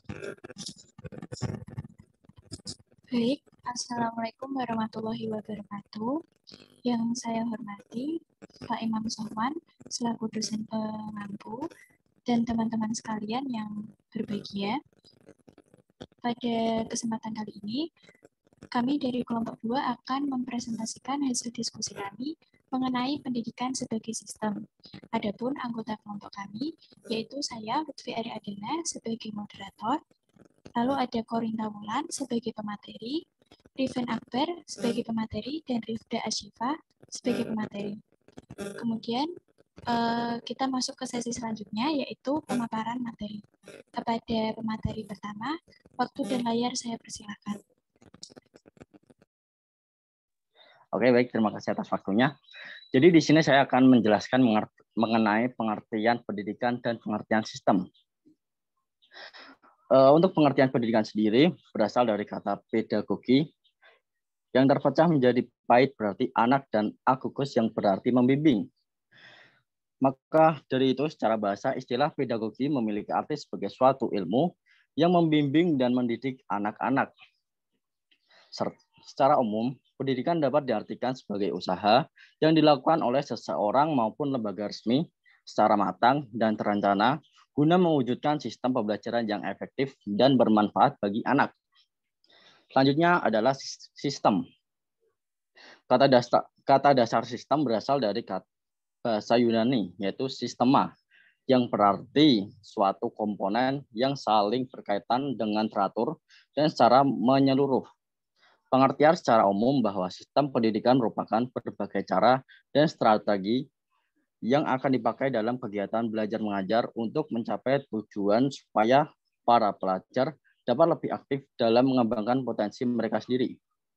Baik, Assalamualaikum warahmatullahi wabarakatuh. Yang saya hormati Pak Imam Sohwan selaku dosen pengampu dan teman-teman sekalian yang berbahagia. Pada kesempatan kali ini, kami dari kelompok 2 akan mempresentasikan hasil diskusi kami mengenai pendidikan sebagai sistem. Adapun anggota kelompok kami, yaitu saya, Lutfi Ariadina, sebagai moderator, lalu ada Korinta Wulan sebagai pemateri, Riven Akbar sebagai pemateri, dan Rifda Asyifa sebagai pemateri. Kemudian kita masuk ke sesi selanjutnya, yaitu pemaparan materi. Kepada pemateri pertama, waktu dan layar saya persilakan. Oke, baik. Terima kasih atas waktunya. Jadi di sini saya akan menjelaskan mengenai pengertian pendidikan dan pengertian sistem. Untuk pengertian pendidikan sendiri berasal dari kata pedagogi yang terpecah menjadi pait berarti anak dan agugus yang berarti membimbing. Maka dari itu secara bahasa istilah pedagogi memiliki arti sebagai suatu ilmu yang membimbing dan mendidik anak-anak. Secara umum, pendidikan dapat diartikan sebagai usaha yang dilakukan oleh seseorang maupun lembaga resmi secara matang dan terencana guna mewujudkan sistem pembelajaran yang efektif dan bermanfaat bagi anak. Selanjutnya adalah sistem. Kata dasar sistem berasal dari bahasa Yunani, yaitu sistema, yang berarti suatu komponen yang saling berkaitan dengan teratur dan secara menyeluruh. Pengertian secara umum bahwa sistem pendidikan merupakan berbagai cara dan strategi yang akan dipakai dalam kegiatan belajar mengajar untuk mencapai tujuan supaya para pelajar dapat lebih aktif dalam mengembangkan potensi mereka sendiri.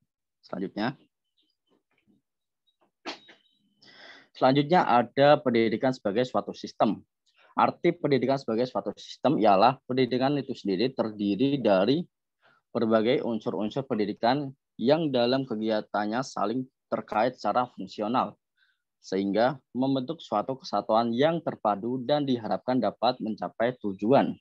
Selanjutnya ada pendidikan sebagai suatu sistem. Arti pendidikan sebagai suatu sistem ialah pendidikan itu sendiri terdiri dari berbagai unsur-unsur pendidikan yang dalam kegiatannya saling terkait secara fungsional, sehingga membentuk suatu kesatuan yang terpadu dan diharapkan dapat mencapai tujuan.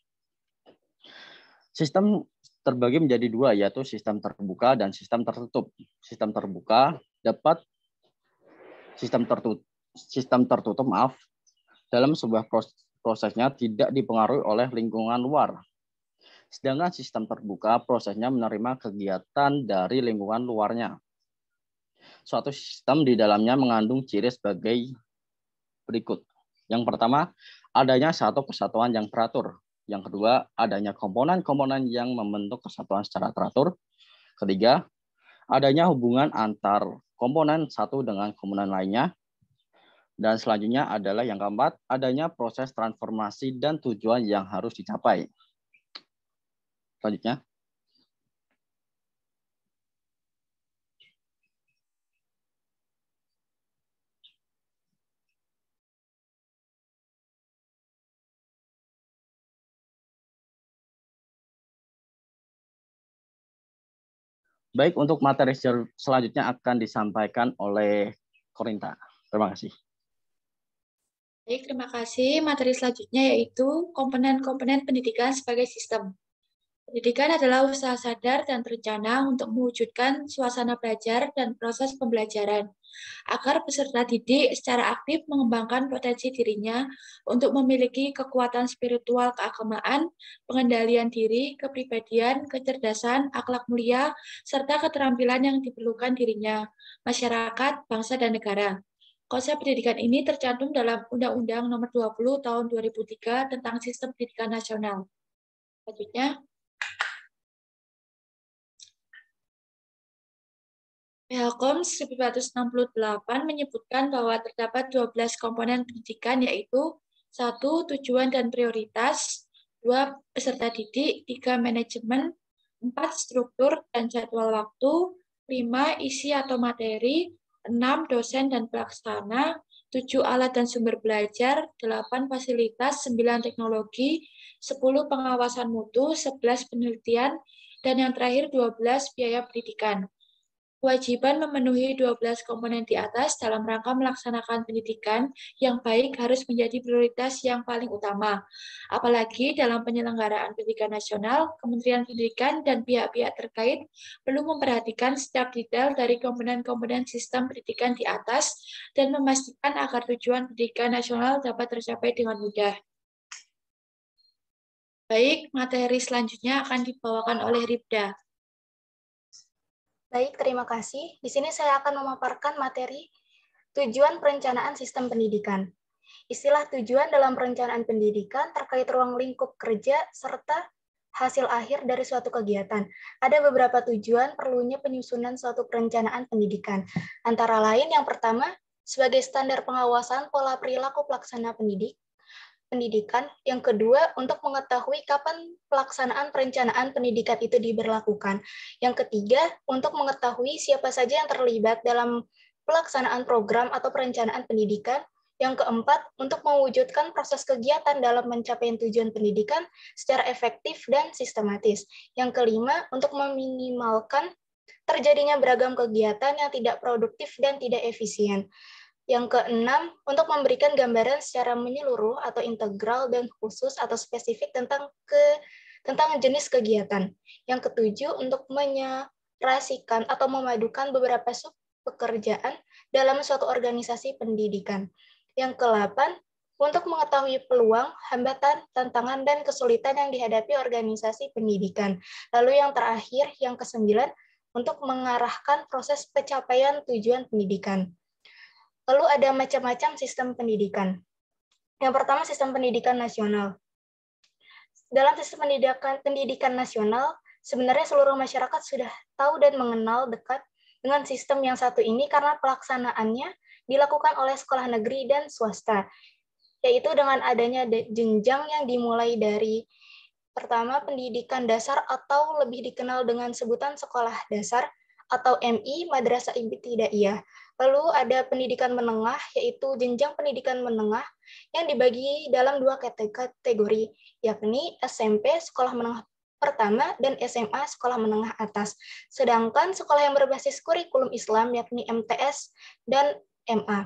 Sistem terbagi menjadi dua, yaitu sistem terbuka dan sistem tertutup. Sistem terbuka dapat sistem tertutup dalam sebuah prosesnya tidak dipengaruhi oleh lingkungan luar. Sedangkan sistem terbuka prosesnya menerima kegiatan dari lingkungan luarnya. Suatu sistem di dalamnya mengandung ciri sebagai berikut. Yang pertama, adanya satu kesatuan yang teratur. Yang kedua, adanya komponen-komponen yang membentuk kesatuan secara teratur. Ketiga, adanya hubungan antar komponen satu dengan komponen lainnya. Dan selanjutnya adalah yang keempat, adanya proses transformasi dan tujuan yang harus dicapai. Selanjutnya. Baik, untuk materi selanjutnya akan disampaikan oleh Korinta. Terima kasih. Baik, terima kasih. Materi selanjutnya yaitu komponen-komponen pendidikan sebagai sistem. Pendidikan adalah usaha sadar dan terencana untuk mewujudkan suasana belajar dan proses pembelajaran, agar peserta didik secara aktif mengembangkan potensi dirinya untuk memiliki kekuatan spiritual keagamaan, pengendalian diri, kepribadian, kecerdasan, akhlak mulia, serta keterampilan yang diperlukan dirinya, masyarakat, bangsa, dan negara. Konsep pendidikan ini tercantum dalam Undang-Undang Nomor 20 Tahun 2003 tentang Sistem Pendidikan Nasional. Selanjutnya, Pelkom 1968 menyebutkan bahwa terdapat 12 komponen pendidikan, yaitu 1. Tujuan dan prioritas, 2. Peserta didik, 3. Manajemen, 4. Struktur dan jadwal waktu, 5. Isi atau materi, 6. Dosen dan pelaksana, 7. Alat dan sumber belajar, 8. Fasilitas, 9. Teknologi, 10. Pengawasan mutu, 11. Penelitian, dan yang terakhir 12. Biaya pendidikan. Kewajiban memenuhi 12 komponen di atas dalam rangka melaksanakan pendidikan yang baik harus menjadi prioritas yang paling utama. Apalagi dalam penyelenggaraan pendidikan nasional, Kementerian Pendidikan dan pihak-pihak terkait perlu memperhatikan setiap detail dari komponen-komponen sistem pendidikan di atas dan memastikan agar tujuan pendidikan nasional dapat tercapai dengan mudah. Baik, materi selanjutnya akan dibawakan oleh Ribda. Baik, terima kasih. Di sini saya akan memaparkan materi tujuan perencanaan sistem pendidikan. Istilah tujuan dalam perencanaan pendidikan terkait ruang lingkup kerja serta hasil akhir dari suatu kegiatan. Ada beberapa tujuan perlunya penyusunan suatu perencanaan pendidikan. Antara lain yang pertama, sebagai standar pengawasan pola perilaku pelaksana pendidikan. Yang kedua, untuk mengetahui kapan pelaksanaan perencanaan pendidikan itu diberlakukan. Yang ketiga, untuk mengetahui siapa saja yang terlibat dalam pelaksanaan program atau perencanaan pendidikan. Yang keempat, untuk mewujudkan proses kegiatan dalam mencapai tujuan pendidikan secara efektif dan sistematis. Yang kelima, untuk meminimalkan terjadinya beragam kegiatan yang tidak produktif dan tidak efisien. Yang keenam, untuk memberikan gambaran secara menyeluruh atau integral dan khusus atau spesifik tentang jenis kegiatan. Yang ketujuh, untuk menyerasikan atau memadukan beberapa sub pekerjaan dalam suatu organisasi pendidikan. Yang ke-8, untuk mengetahui peluang, hambatan, tantangan, dan kesulitan yang dihadapi organisasi pendidikan. Lalu yang terakhir, yang ke-9, untuk mengarahkan proses pencapaian tujuan pendidikan. Lalu ada macam-macam sistem pendidikan. Yang pertama, sistem pendidikan nasional. Dalam sistem pendidikan nasional, sebenarnya seluruh masyarakat sudah tahu dan mengenal dekat dengan sistem yang satu ini karena pelaksanaannya dilakukan oleh sekolah negeri dan swasta, yaitu dengan adanya jenjang yang dimulai dari pertama pendidikan dasar atau lebih dikenal dengan sebutan sekolah dasar atau MI, Madrasah Ibtidaiyah. Lalu ada pendidikan menengah, yaitu jenjang pendidikan menengah yang dibagi dalam dua kategori, yakni SMP, sekolah menengah pertama, dan SMA, sekolah menengah atas. Sedangkan sekolah yang berbasis kurikulum Islam, yakni MTS dan MA.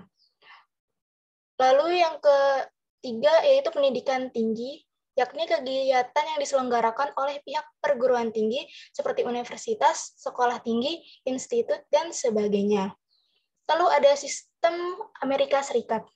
Lalu yang ketiga, yaitu pendidikan tinggi, yakni kegiatan yang diselenggarakan oleh pihak perguruan tinggi seperti universitas, sekolah tinggi, institut, dan sebagainya. Lalu ada sistem Amerika Serikat.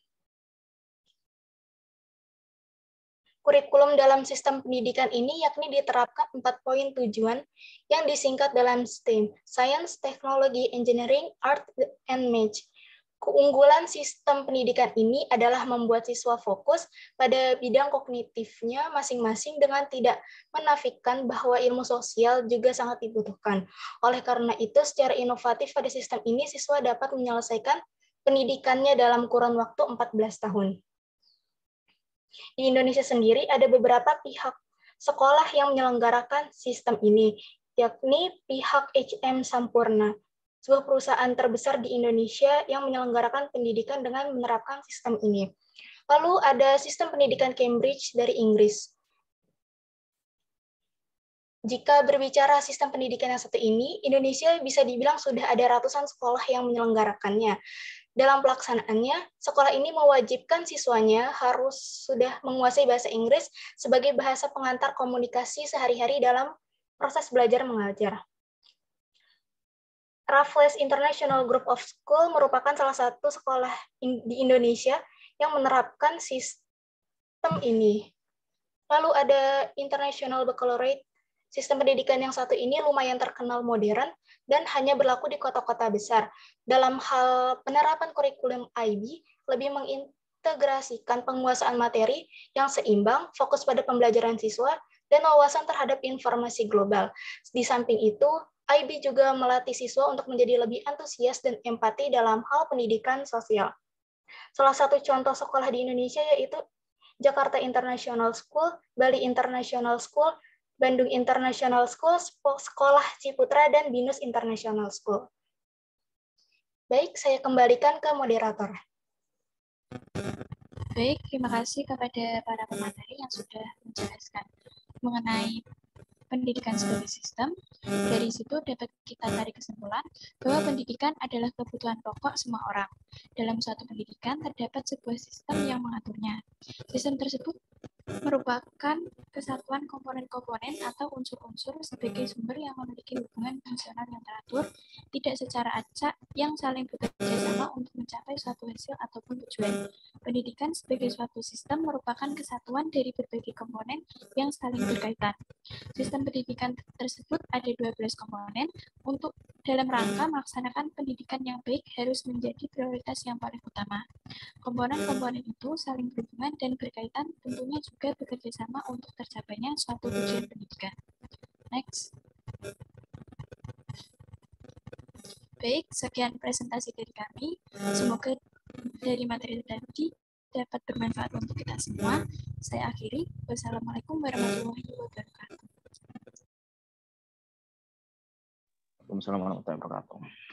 Kurikulum dalam sistem pendidikan ini yakni diterapkan 4 poin tujuan yang disingkat dalam STEM, Science, Technology, Engineering, Art, and Math. Keunggulan sistem pendidikan ini adalah membuat siswa fokus pada bidang kognitifnya masing-masing dengan tidak menafikan bahwa ilmu sosial juga sangat dibutuhkan. Oleh karena itu, secara inovatif pada sistem ini, siswa dapat menyelesaikan pendidikannya dalam kurun waktu 14 tahun. Di Indonesia sendiri ada beberapa pihak sekolah yang menyelenggarakan sistem ini, yakni pihak HM Sampurna, sebuah perusahaan terbesar di Indonesia yang menyelenggarakan pendidikan dengan menerapkan sistem ini. Lalu ada sistem pendidikan Cambridge dari Inggris. Jika berbicara sistem pendidikan yang satu ini, Indonesia bisa dibilang sudah ada ratusan sekolah yang menyelenggarakannya. Dalam pelaksanaannya, sekolah ini mewajibkan siswanya harus sudah menguasai bahasa Inggris sebagai bahasa pengantar komunikasi sehari-hari dalam proses belajar mengajar. Raffles International Group of School merupakan salah satu sekolah di Indonesia yang menerapkan sistem ini. Lalu ada International Baccalaureate. Sistem pendidikan yang satu ini lumayan terkenal modern dan hanya berlaku di kota-kota besar. Dalam hal penerapan kurikulum IB, lebih mengintegrasikan penguasaan materi yang seimbang, fokus pada pembelajaran siswa, dan wawasan terhadap informasi global. Di samping itu, IB juga melatih siswa untuk menjadi lebih antusias dan empati dalam hal pendidikan sosial. Salah satu contoh sekolah di Indonesia yaitu Jakarta International School, Bali International School, Bandung International School, Sekolah Ciputra, dan BINUS International School. Baik, saya kembalikan ke moderator. Baik, terima kasih kepada para pemateri yang sudah menjelaskan mengenai pendidikan sebagai sistem. Dari situ dapat kita tarik kesimpulan bahwa pendidikan adalah kebutuhan pokok semua orang. Dalam suatu pendidikan terdapat sebuah sistem yang mengaturnya. Sistem tersebut merupakan kesatuan komponen-komponen atau unsur-unsur sebagai sumber yang memiliki hubungan fungsional yang teratur, tidak secara acak, yang saling bekerja sama untuk mencapai suatu hasil ataupun tujuan. Pendidikan sebagai suatu sistem merupakan kesatuan dari berbagai komponen yang saling berkaitan. Sistem pendidikan tersebut ada 12 komponen. Untuk dalam rangka melaksanakan pendidikan yang baik harus menjadi prioritas yang paling utama. Komponen-komponen itu saling berhubungan dan berkaitan, tentunya juga bekerja sama untuk tercapainya suatu tujuan pendidikan. Next. Baik, sekian presentasi dari kami. Semoga dari materi tadi dapat bermanfaat untuk kita semua. Saya akhiri. Wassalamualaikum warahmatullahi wabarakatuh. Waalaikumsalam warahmatullahi wabarakatuh.